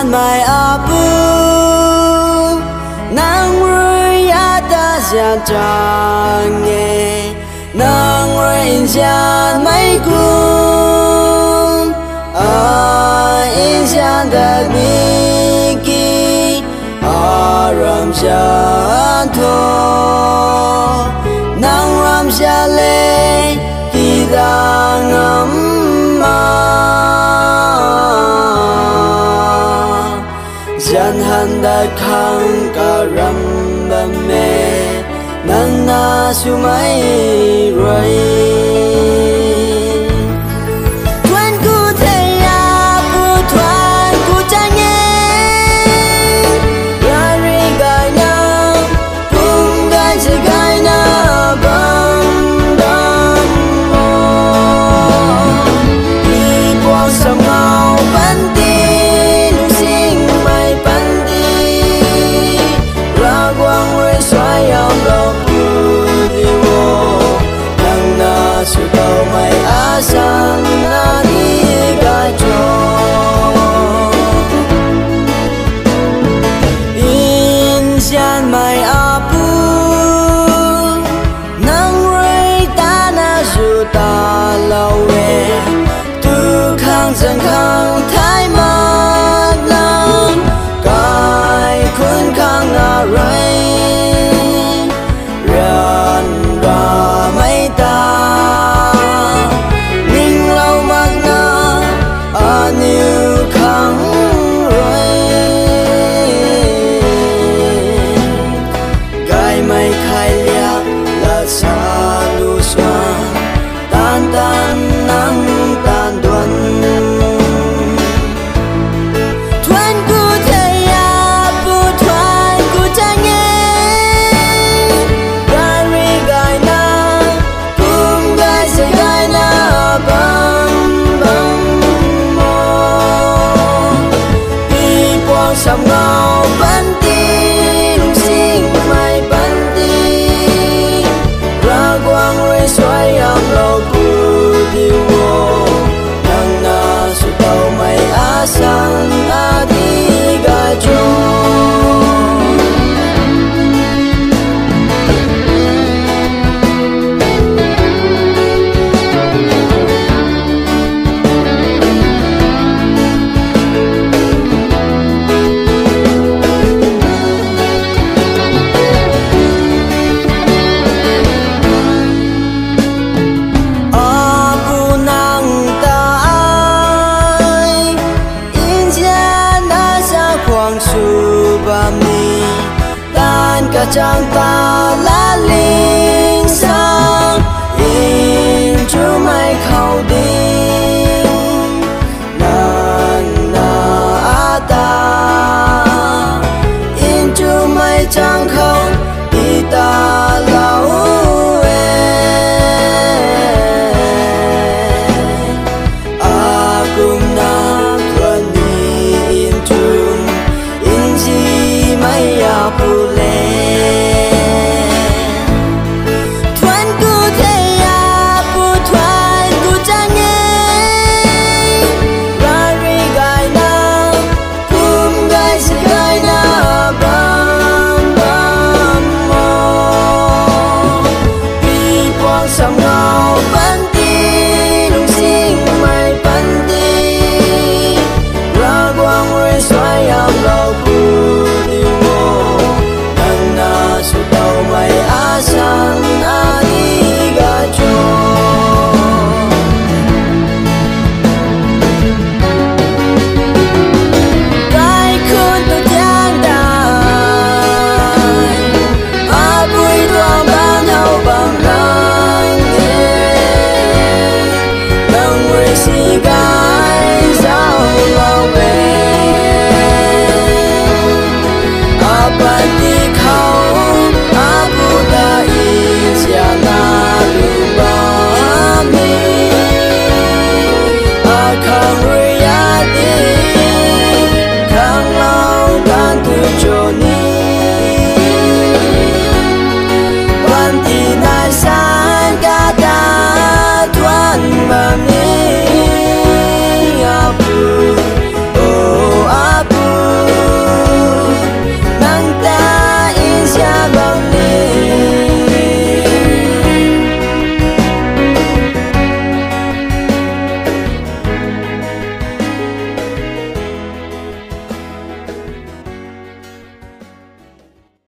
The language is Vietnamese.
gian mai apu nang rui ta gian trang nghe nang rui gian mai kun in gian da mi ki ram gian tho nang ram ja le ki da ngam Jan handa khang karam ba me nang na sumai roi Tuan ku thaya pu tuan ku change Rari gai na pum gai se gai na bam bam mo Đi buông sông ngao ban ti Sự cầu mày á sang na đi gai cho in gian mày á pu nang rơi ta na dù ta lâu về tu khang dân khang thái ma nam cai khun khang na rơi ran ba mấy ta Sông ngao ban ti lung sinh mai ban ti ra quang rơi xoay am lâu bu tiêu vô nang na su tàu mày á sang á đi gai cho su ba mi tan cả trang ta lá linh sang in chú mai khâu đi nan na ta in chú mai trang khâu đi ta lâu cùng na thuần đi in chú Maya pule Tuan ku thaya pu tuan ku change Rari gai na pum gai se gai na bam bam mo Pi buông sông ngao ban ti lung sinh mai ban ti Ra quang rơi xoay am lâu sang na đi ga cho cái khôn tôi giang đài à vui đoan ban hậu bằng lăng nâng người si gái sao lâu về à ban đi khâu I can't